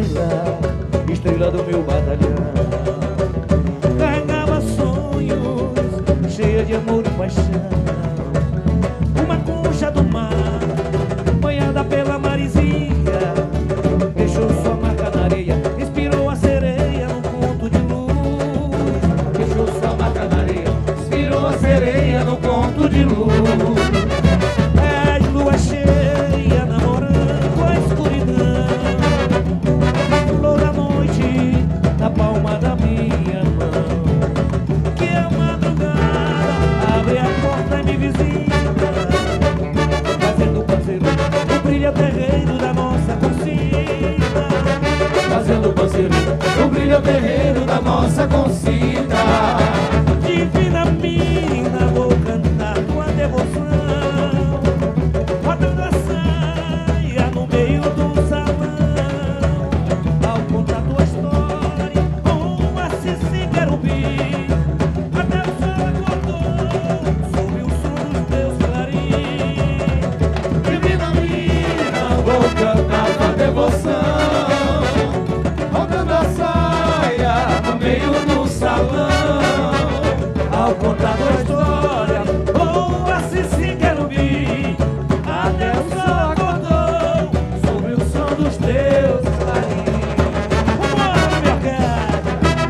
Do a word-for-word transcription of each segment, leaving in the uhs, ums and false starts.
estrela, estrela do meu batalhão. Carregava sonhos, cheia de amor e paixão. Uma concha do mar, banhada pela maresia, deixou sua marca na areia, inspirou a sereia num conto de luz. Deixou sua marca na areia, inspirou a sereia num conto de luz. É de lua cheia, namorando a escuridão, flor da noite na palma da minha mão. Que a madrugada abre a porta e me visita, fazendo parceiro o brilho terreiro da nossa consciência. Fazendo parceiro o brilho terreiro da nossa consciência. Divina mina, vou cantar tua devoção, rodando a saia no meio do salão. Ao contar tua história, com a Cici Querubim, até o sol acordou sob o som dos teus clarins. Divina mina, vou cantar tua devoção, rodando a saia no meio do salão. Ao contar tua história, com a Cici Querubim, até o sol acordou sobre o som dos teus clarins. Vambora, minha cara!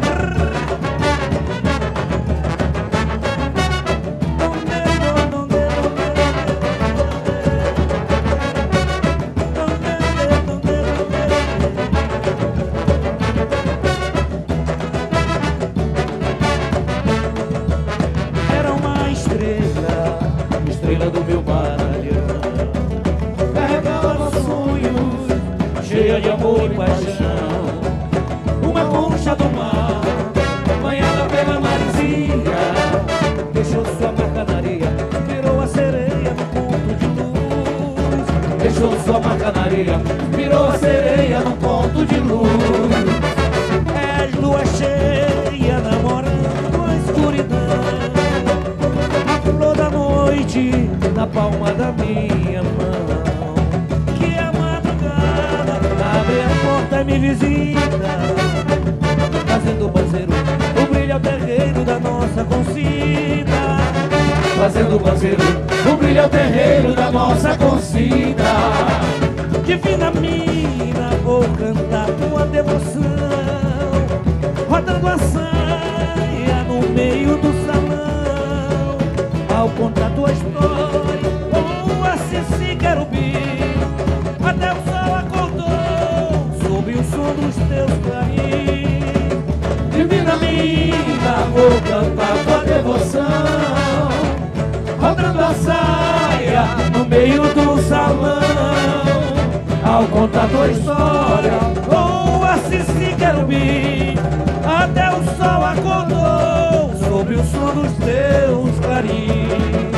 Era uma estrela, estrela do meu batalhão. Carregava sonhos, cheia de amor e paixão. Uma concha do mar, banhada pela maresia, deixou sua marca na areia, virou a sereia no ponto de luz. Deixou sua marca na areia, virou a sereia no ponto de luz. É lua cheia, namorando a escuridão, flor da noite na palma da minha mão. Que a madrugada abre a porta e me visita, fazendo parceiro o brilho terreiro da nossa consciência. Fazendo parceiro o brilho terreiro da nossa consciência. Divina mina, vou cantar tua devoção, rodando a saia no meio do salão. Ao contar tua história, com a Cici Querubim, até o sol acordou sob o som dos teus clarins. Divina mina, vou cantar tua devoção, rodando a saia no meio do salão. Ao contar tua história, com a Cici Querubim, até o sol acordou sob o som dos teus clarins.